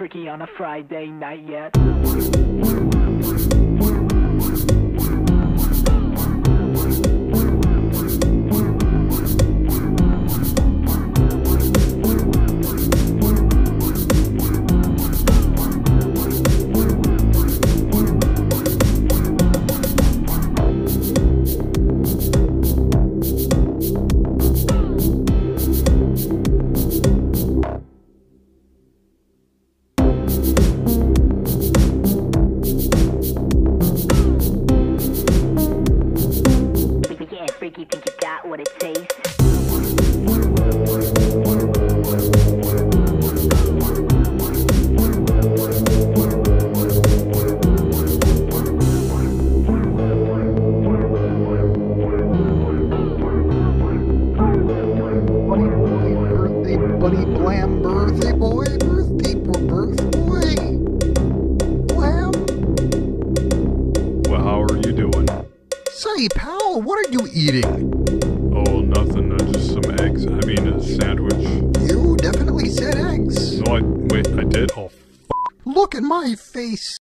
Freaky on a Friday night yet. Freaky, think you got what it takes? Buddy blam, birthday boy, birthday boy, blam. Well, how are you doing? Say, pal, what are you eating? Oh, nothing. Just some eggs. I mean, a sandwich. You definitely said eggs. No, wait, I did? Oh, Look at my face.